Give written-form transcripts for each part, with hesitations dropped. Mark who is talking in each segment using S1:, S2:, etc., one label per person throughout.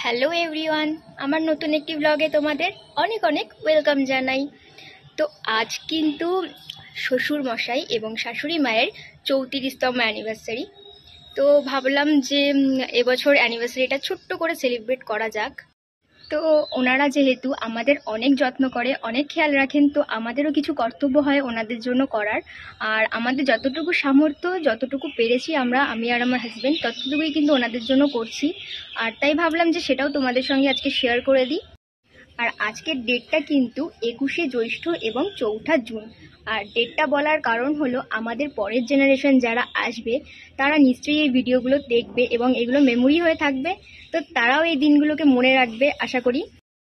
S1: Hello everyone, আমার নতুন একটি ব্লগে তোমাদের অনেক অনেক ওয়েলকাম জানাই। তো আজ কিন্তু শ্বশুর মশাই এবং শাশুড়ি মায়ের 34তম অ্যানিভার্সারি। তো ভাবলাম যে এবছর অ্যানিভার্সারিটা ছোট্ট করে সেলিব্রেট করা যাক। তো ওনারা যেহেতু আমাদের অনেক যত্ন করে, অনেক খেয়াল রাখেন, তো আমাদেরও কিছু কর্তব্য হয় ওনাদের জন্য করার। আর আমাদের যতটুকু সামর্থ্য, যতটুকু পেরেছি আমি আর আমার হাজব্যান্ড ততটুকুই কিন্তু ওনাদের জন্য করছি। আর তাই ভাবলাম যে সেটাও তোমাদের সঙ্গে আজকে শেয়ার করে দিই। আর আজকের ডেটটা কিন্তু 21শে জ্যৈষ্ঠ এবং 4ঠা জুন। আর ডেটটা বলার কারণ হলো আমাদের পরের জেনারেশন যারা আসবে তারা নিশ্চয়ই এই ভিডিওগুলো দেখবে এবং এগুলো মেমোরি হয়ে থাকবে। তো তারাও এই দিনগুলোকে মনে রাখবে আশা করি।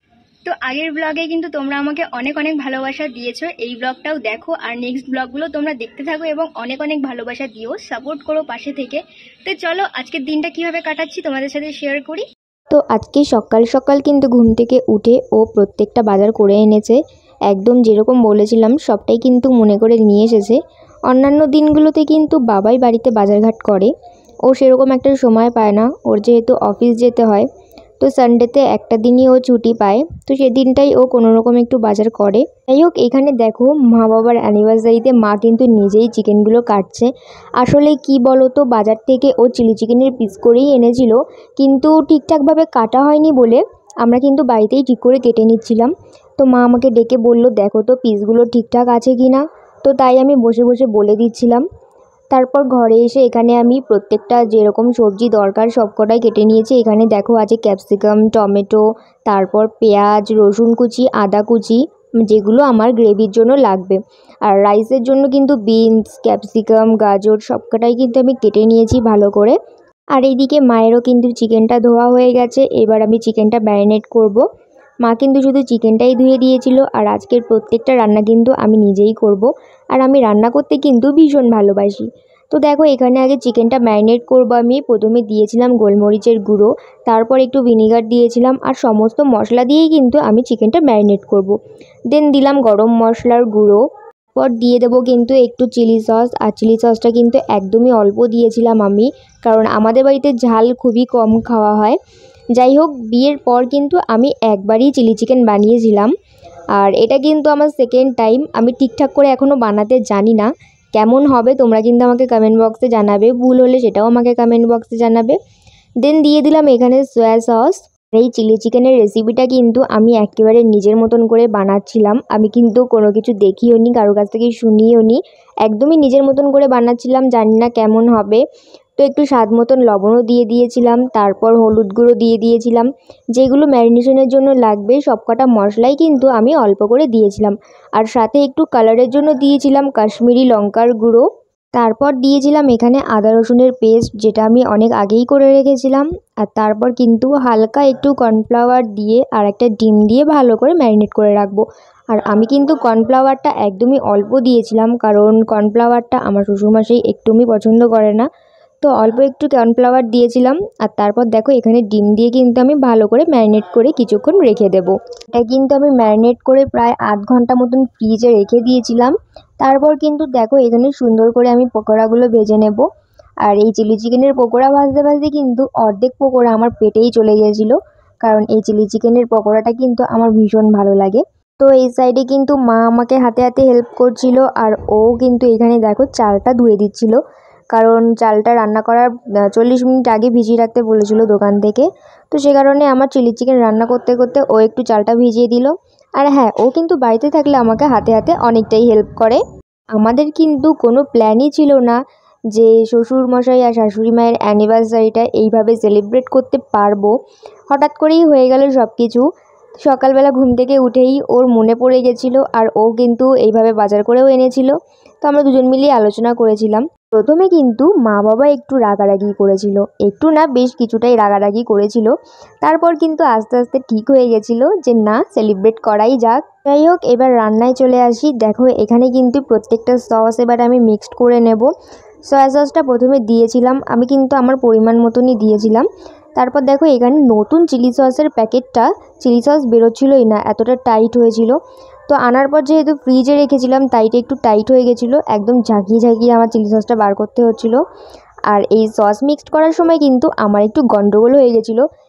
S1: তো আগের ব্লগে কিন্তু তোমরা আমাকে অনেক অনেক ভালোবাসা দিয়েছো, এই ব্লগটাও দেখো আর নেক্সট ব্লগগুলো তোমরা দেখতে থাকো এবং অনেক অনেক ভালোবাসা দিও, সাপোর্ট করো পাশে থেকে। তো চলো আজকের দিনটা কিভাবে কাটাচ্ছি তোমাদের সাথে শেয়ার করি।
S2: তো আজকে সকাল সকাল কিন্তু ঘুম থেকে উঠে ও প্রত্যেকটা বাজার করে এনেছে। একদম যেরকম বলেছিলাম সবটাই কিন্তু মনে করে নিয়ে এসেছে। অন্যান্য দিনগুলোতে কিন্তু বাবাই বাড়িতে বাজারঘাট করে, ও সেরকম একটা সময় পায় না, ওর যেহেতু অফিস যেতে হয়। তো সানডেতে একটা দিনই ও ছুটি পায়, তো সেদিনটাই ও কোনো রকম একটু বাজার করে। যাই হোক, এখানে দেখো মা বাবার অ্যানিভার্সারিতে মা কিন্তু নিজেই চিকেনগুলো কাটছে। আসলে কি বলো তো, বাজার থেকে ও চিলি চিকেনের পিস করেই এনেছিল, কিন্তু ঠিকঠাকভাবে কাটা হয়নি বলে আমরা কিন্তু বাড়িতেই ঠিক করে কেটে নিচ্ছিলাম। তো মা আমাকে ডেকে বলল, দেখো তো পিসগুলো ঠিকঠাক আছে কি না। তো তাই আমি বসে বসে বলে দিচ্ছিলাম। তারপর ঘরে এসে এখানে আমি প্রত্যেকটা যেরকম সবজি দরকার সবকটাই কেটে নিয়েছি। এখানে দেখো আছে ক্যাপসিকাম, টমেটো, তারপর পেঁয়াজ, রসুন কুচি, আদা কুচি, যেগুলো আমার গ্রেভির জন্য লাগবে। আর রাইসের জন্য কিন্তু বিনস, ক্যাপসিকাম, গাজর সবকটাই কিন্তু আমি কেটে নিয়েছি ভালো করে। আর এইদিকে মায়েরও কিন্তু চিকেনটা ধোয়া হয়ে গেছে, এবার আমি চিকেনটা ম্যারিনেট করব। মা কিন্তু শুধু চিকেনটাই ধুয়ে দিয়েছিল, আর আজকের প্রত্যেকটা রান্না কিন্তু আমি নিজেই করব। আর আমি রান্না করতে কিন্তু ভীষণ ভালোবাসি। তো দেখো এখানে আগে চিকেনটা ম্যারিনেট করব। আমি প্রথমে দিয়েছিলাম গোলমরিচের গুঁড়ো, তারপর একটু ভিনিগার দিয়েছিলাম, আর সমস্ত মশলা দিয়েই কিন্তু আমি চিকেনটা ম্যারিনেট করব। দেন দিলাম গরম মশলার গুঁড়ো, পর দিয়ে দেবো কিন্তু একটু চিলি সস। আর চিলি সসটা কিন্তু একদমই অল্প দিয়েছিলাম আমি, কারণ আমাদের বাড়িতে ঝাল খুবই কম খাওয়া হয়। যাই হোক, বিয়ের পর কিন্তু আমি একবারই চিলি চিকেন বানিয়েছিলাম, আর এটা কিন্তু আমার সেকেন্ড টাইম। আমি ঠিকঠাক করে এখনও বানাতে জানি না, কেমন হবে তোমরা কিন্তু আমাকে কমেন্ট বক্সে জানাবে, ভুল হলে সেটাও আমাকে কমেন্ট বক্সে জানাবে। দেন দিয়ে দিলাম এখানে সয়া সস। এই চিলি চিকেনের রেসিপিটা কিন্তু আমি একেবারে নিজের মতন করে বানাচ্ছিলাম, আমি কিন্তু কোনো কিছু দেখিও নি, কারোর কাছ থেকে শুনিও নি, একদমই নিজের মতন করে বানাচ্ছিলাম, জানি না কেমন হবে। তো একটু স্বাদ মতন লবণও দিয়ে দিয়েছিলাম, তারপর হলুদ গুঁড়ো দিয়ে দিয়েছিলাম। যেগুলো ম্যারিনেশনের জন্য লাগবে সবকটা মশলাই কিন্তু আমি অল্প করে দিয়েছিলাম। আর সাথে একটু কালারের জন্য দিয়েছিলাম কাশ্মীরি লঙ্কার গুঁড়ো। তারপর দিয়েছিলাম এখানে আদা রসুনের পেস্ট, যেটা আমি অনেক আগেই করে রেখেছিলাম। আর তারপর কিন্তু হালকা একটু কর্নফ্লাওয়ার দিয়ে আর একটা ডিম দিয়ে ভালো করে ম্যারিনেট করে রাখবো। আর আমি কিন্তু কর্নফ্লাওয়ারটা একদমই অল্প দিয়েছিলাম, কারণ কর্নফ্লাওয়ারটা আমার শ্বশুরমশাই একদমই পছন্দ করে না। তো অল্প একটু কর্নফ্লাওয়ার দিয়েছিলাম। আর তারপর দেখো এখানে ডিম দিয়ে কিন্তু আমি ভালো করে ম্যারিনেট করে কিছুক্ষণ রেখে দেবো। এটা কিন্তু আমি ম্যারিনেট করে প্রায় আধ ঘন্টা মতন ফ্রিজে রেখে দিয়েছিলাম। তারপর কিন্তু দেখো এখানে সুন্দর করে আমি পকোড়াগুলো ভেজে নেব। আর এই চিলি চিকেনের পকোড়া ভাজতে ভাজতে কিন্তু অর্ধেক পকোড়া আমার পেটেই চলে গিয়েছিলো, কারণ এই চিলি চিকেনের পকোড়াটা কিন্তু আমার ভীষণ ভালো লাগে। তো এই সাইডে কিন্তু মা আমাকে হাতে হাতে হেল্প করছিল, আর ও কিন্তু এখানে দেখো চালটা ধুয়ে দিচ্ছিল, কারণ চালটা রান্না করার 40 মিনিট আগে ভিজিয়ে রাখতে বলেছিল দোকান থেকে। তো সে কারণে আমার চিলি চিকেন রান্না করতে করতে ও একটু চালটা ভিজিয়ে দিল। আর হ্যাঁ, ও কিন্তু বাড়িতে থাকলে আমাকে হাতে হাতে অনেকটাই হেল্প করে। আমাদের কিন্তু কোনো প্ল্যানই ছিল না যে শ্বশুরমশাই আর শাশুড়ি মায়ের অ্যানিভার্সারিটা এইভাবে সেলিব্রেট করতে পারবো। হঠাৎ করেই হয়ে গেল সব কিছু। সকালবেলা ঘুম থেকে উঠেই ওর মনে পড়ে গেছিলো, আর ও কিন্তু এইভাবে বাজার করেও এনেছিল। তো আমরা দুজন মিলিয়ে আলোচনা করেছিলাম। প্রথমে কিন্তু মা বাবা একটু রাগারাগি করেছিল, একটু না বেশ কিছুটাই রাগারাগি করেছিল। তারপর কিন্তু আস্তে আস্তে ঠিক হয়ে গেছিলো যে না, সেলিব্রেট করাই যাক। যাই হোক, এবার রান্নায় চলে আসি। দেখো এখানে কিন্তু প্রত্যেকটা সস এবার আমি মিক্সড করে নেব। সয়া সসটা প্রথমে দিয়েছিলাম, আমি কিন্তু আমার পরিমাণ মতনই দিয়েছিলাম। তারপর দেখো এখানে নতুন চিলি সসের প্যাকেটটা, চিলি সস বেরোচ্ছিলোই না, এতটা টাইট হয়েছিল। তো আনার পর যেহেতু ফ্রিজে রেখেছিলাম তাইটা একটু টাইট হয়ে গেছিলো, একদম ঝাঁকিয়ে ঝাঁকিয়ে আমার চিলি সসটা বার করতে হচ্ছিলো। আর এই সস মিক্সড করার সময় কিন্তু আমার একটু গন্ডগোল হয়ে গেছিলো,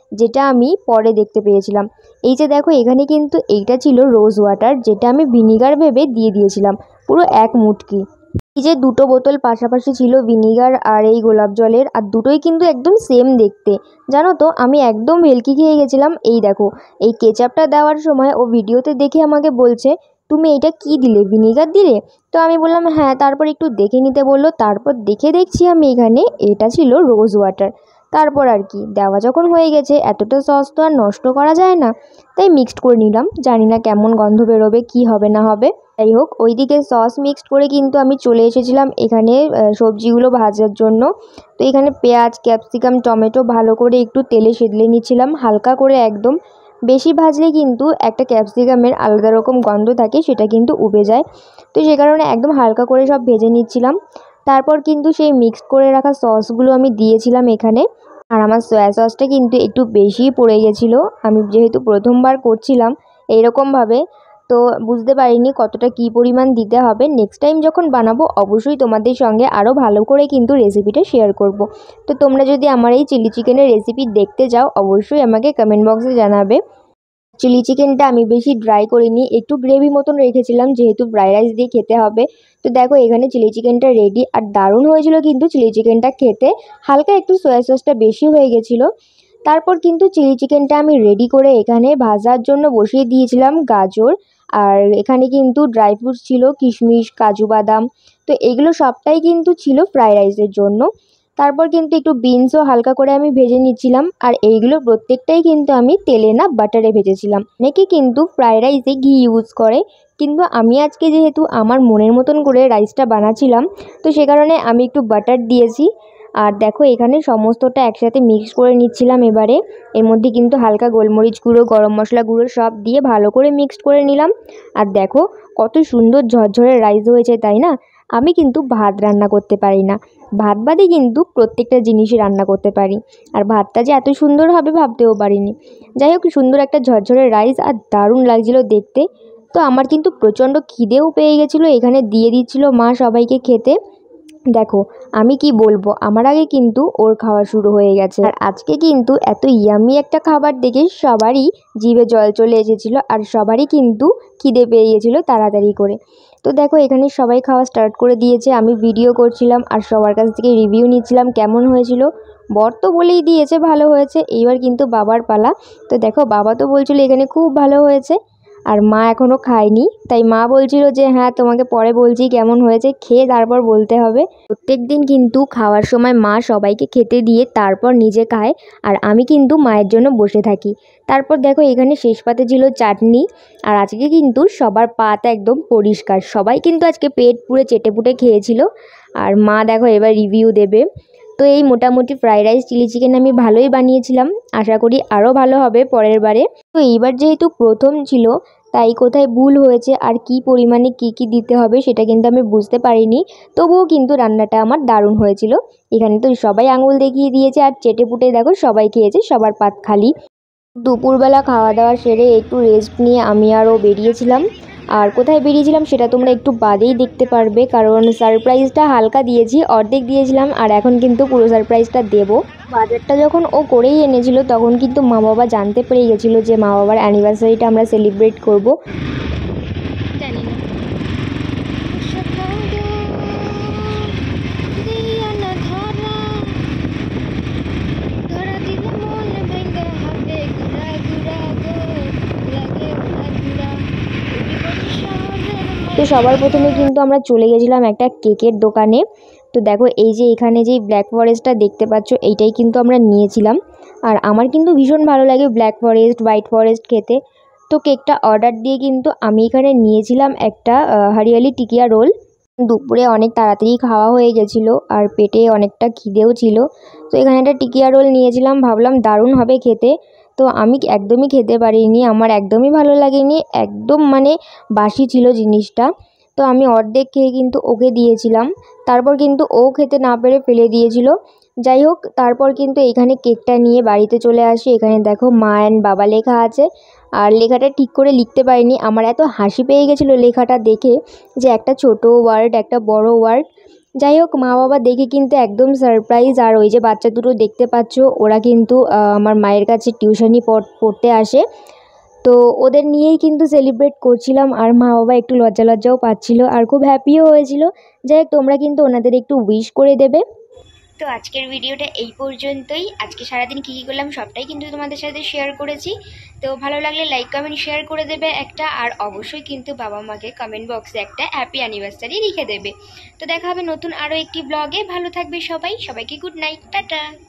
S2: যেটা আমি পরে দেখতে পেয়েছিলাম। এই যে দেখো এখানে কিন্তু এইটা ছিল রোজ ওয়াটার, যেটা আমি ভিনিগার ভেবে দিয়ে দিয়েছিলাম পুরো এক মুটকি। এই যে দুটো বোতল পাশাপাশি ছিল ভিনিগার আর এই গোলাপ জলের, আর দুটোই কিন্তু একদম সেম দেখতে। জানো তো আমি একদম ভেলকি খেয়ে গেছিলাম। এই দেখো এই কেচাপটা দেওয়ার সময় ও ভিডিওতে দেখে আমাকে বলছে, তুমি এটা কি দিলে, ভিনিগার দিলে? তো আমি বললাম হ্যাঁ। তারপর একটু দেখে নিতে বললো, তারপর দেখছি আমি এখানে এটা ছিল রোজ ওয়াটার। তারপর আর কি দেওয়া যখন হয়ে গেছে, এতটা সস তো আর নষ্ট করা যায় না, তাই মিক্সড করে নিলাম। জানি না কেমন গন্ধ বেরোবে, কি হবে না হবে। যাই হোক ওইদিকে সস মিক্সড করে কিন্তু আমি চলে এসেছিলাম এখানে সবজিগুলো ভাজার জন্য। তো এখানে পেঁয়াজ, ক্যাপসিকাম, টমেটো ভালো করে একটু তেলে সেদলে নিচ্ছিলাম হালকা করে একদম। বেশি ভাজলে কিন্তু একটা ক্যাপসিকামের আলাদা রকম গন্ধ থাকে, সেটা কিন্তু উবে যায়। তো সে কারণে একদম হালকা করে সব ভেজে নিচ্ছিলাম। তারপর কিন্তু সেই মিক্সড করে রাখা সসগুলো আমি দিয়েছিলাম এখানে। আর আমার সয়া সসটা কিন্তু একটু বেশিই পড়ে গেছিলো। আমি যেহেতু প্রথমবার করছিলাম এইরকমভাবে, তো বুঝতে পারিনি কতটা কী পরিমাণ দিতে হবে। নেক্সট টাইম যখন বানাবো অবশ্যই তোমাদের সঙ্গে আরও ভালো করে কিন্তু রেসিপিটা শেয়ার করব। তো তোমরা যদি আমার এই চিলি চিকেনের রেসিপি দেখতে চাও অবশ্যই আমাকে কমেন্ট বক্সে জানাবে। চিলি চিকেনটা আমি বেশি ড্রাই করিনি, একটু গ্রেভি মতন রেখেছিলাম যেহেতু ফ্রাইড রাইস দিয়ে খেতে হবে। তো দেখো এখানে চিলি চিকেনটা রেডি, আর দারুণ হয়েছিল কিন্তু চিলি চিকেনটা খেতে। হালকা একটু সয়া সসটা বেশি হয়ে গেছিলো। তারপর কিন্তু চিলি চিকেনটা আমি রেডি করে এখানে ভাজার জন্য বসিয়ে দিয়েছিলাম গাজর। আর এখানে কিন্তু ড্রাই ফ্রুটস ছিল, কিশমিশ, কাজু বাদাম। তো এগুলো সবটাই কিন্তু ছিল ফ্রাইড রাইসের জন্য। তারপর কিন্তু একটু বিনসও হালকা করে আমি ভেজে নিচ্ছিলাম। আর এইগুলো প্রত্যেকটাই কিন্তু আমি তেলে না বাটারে ভেজেছিলাম। অনেকে কিন্তু ফ্রাইড রাইসে ঘি ইউজ করে, কিন্তু আমি আজকে যেহেতু আমার মনের মতন করে রাইসটা বানাচ্ছিলাম, তো সে কারণে আমি একটু বাটার দিয়েছি। আর দেখো এখানে সমস্তটা একসাথে মিক্স করে নিচ্ছিলাম এবারে। এর মধ্যে কিন্তু হালকা গোলমরিচ গুঁড়ো, গরম মশলা গুঁড়ো সব দিয়ে ভালো করে মিক্সড করে নিলাম। আর দেখো কত সুন্দর ঝরঝরে রাইস হয়েছে, তাই না? আমি কিন্তু ভাত রান্না করতে পারি না, ভাত বাদে কিন্তু প্রত্যেকটা জিনিসই রান্না করতে পারি। আর ভাতটা যে এত সুন্দর হবে ভাবতেও পারিনি। যাই হোক সুন্দর একটা ঝরঝরে রাইস, আর দারুণ লাগছিল দেখতে। তো আমার কিন্তু প্রচণ্ড খিদেও পেয়ে গেছিলো, এখানে দিয়ে দিচ্ছিল মা সবাইকে খেতে। দেখো আমি কি বলবো, আমার আগে কিন্তু ওর খাওয়া শুরু হয়ে গেছে। আর আজকে কিন্তু এত ইয়ামি একটা খাবার দেখে সবারই জিভে জল চলে এসেছিলো, আর সবারই কিন্তু খিদে পেয়ে গেছিলো তাড়াতাড়ি করে। তো দেখো এখানে সবাই খাওয়া স্টার্ট করে দিয়েছে, আমি ভিডিও করছিলাম আর সবার কাছ থেকে রিভিউ নিচ্ছিলাম কেমন হয়েছিল। বর তো বলেই দিয়েছে ভালো হয়েছে, এইবার কিন্তু বাবার পালা। তো দেখো বাবা তো বলছিল এখানে খুব ভালো হয়েছে, আর মা এখনও খায়নি, তাই মা বলছিল যে হ্যাঁ তোমাকে পরে বলছি কেমন হয়েছে, খেয়ে তারপর বলতে হবে। প্রত্যেক দিন কিন্তু খাওয়ার সময় মা সবাইকে খেতে দিয়ে তারপর নিজে খায়, আর আমি কিন্তু মায়ের জন্য বসে থাকি। তারপর দেখো এখানে শেষ পাতে ছিল চাটনি। আর আজকে কিন্তু সবার পাত একদম পরিষ্কার, সবাই কিন্তু আজকে পেট পুরে চেটেপুটে খেয়েছিল। আর মা দেখো এবার রিভিউ দেবে। তো এই মোটামুটি ফ্রাইড রাইস, চিলি চিকেন আমি ভালোই বানিয়েছিলাম, আশা করি আরও ভালো হবে পরের বারে। তো এইবার যেহেতু প্রথম ছিল, তাই কোথায় ভুল হয়েছে আর কি পরিমাণে কি দিতে হবে সেটা কিন্তু আমি বুঝতে পারিনি। তবুও কিন্তু রান্নাটা আমার দারুণ হয়েছিল। এখানে তো সবাই আঙুল দেখিয়ে দিয়েছে, আর চেটেপুটে দেখো সবাই খেয়েছে, সবার পাত খালি। দুপুরবেলা খাওয়া দাওয়া সেরে একটু রেস্ট নিয়ে আমি আরও বেরিয়েছিলাম। আর কোথায় বেরিয়েছিলাম সেটা তোমরা একটু বাদেই দেখতে পারবে, কারণ সারপ্রাইজটা হালকা দিয়েছি, অর্ধেক দিয়েছিলাম, আর এখন কিন্তু পুরো সারপ্রাইজটা দেবো। বাজারটা যখন ও করেই এনেছিল তখন কিন্তু মা বাবা জানতে পেরে গেছিলো যে মা বাবার অ্যানিভার্সারিটা আমরা সেলিব্রেট করব।
S1: জানি না।
S2: তো সবার প্রথমে কিন্তু আমরা চলে গেছিলাম একটা কেকের দোকানে। তো দেখো এই যে এখানে যে ব্ল্যাক ফরেস্টটা দেখতে পাচ্ছ, এইটাই কিন্তু আমরা নিয়েছিলাম। আর আমার কিন্তু ভীষণ ভালো লাগে ব্ল্যাক ফরেস্ট, হোয়াইট ফরেস্ট খেতে। তো কেকটা অর্ডার দিয়ে কিন্তু আমি এখানে নিয়েছিলাম একটা হরিয়ালি টিকিয়া রোল। দুপুরে অনেক তাড়াতাড়ি খাওয়া হয়ে গেছিলো, আর পেটে অনেকটা খিদেও ছিল। তো এখানে একটা টিকিয়া রোল নিয়েছিলাম, ভাবলাম দারুণ হবে খেতে। তো আমি একদমই খেতে পারিনি, আমার একদমই ভালো লাগেনি, একদম মানে বাসি ছিল জিনিসটা। তো আমি অর্ধেক খেয়ে কিন্তু ওকে দিয়েছিলাম, তারপর কিন্তু ও খেতে না পেরে ফেলে দিয়েছিল। যাই হোক তারপর কিন্তু এখানে কেকটা নিয়ে বাড়িতে চলে আসি। এখানে দেখো মা অ্যান্ড বাবা লেখা আছে, আর লেখাটা ঠিক করে লিখতে পারিনি। আমার এত হাসি পেয়ে গেছিলো লেখাটা দেখে, যে একটা ছোট ওয়ার্ড, একটা বড় ওয়ার্ড। যাই হোক, মা বাবা দেখে কিন্তু একদম সারপ্রাইজ। আর ওই যে বাচ্চা দুটো দেখতে পাচ্ছ, ওরা কিন্তু আমার মায়ের কাছে টিউশনি পড়তে আসে। তো ওদের নিয়েই কিন্তু সেলিব্রেট করছিলাম, আর মা বাবা একটু লজ্জা লজ্জাও পাচ্ছিল আর খুব হ্যাপিও হয়েছিল। যাই হোক, তোমরা কিন্তু ওনাদের একটু উইশ করে দেবে।
S1: তো আজকের ভিডিওটা এই পর্যন্তই। আজকে সারাদিন কী কী করলাম সবটাই কিন্তু তোমাদের সাথে শেয়ার করেছি। তো ভালো লাগলে লাইক কমেন্ট শেয়ার করে দেবে একটা, আর অবশ্যই কিন্তু বাবা মাকে কমেন্ট বক্সে একটা হ্যাপি অ্যানিভার্সারি লিখে দেবে। তো দেখা হবে নতুন আরও একটি ব্লগে। ভালো থাকবে সবাই, সবাইকে গুড নাইট, টাটা।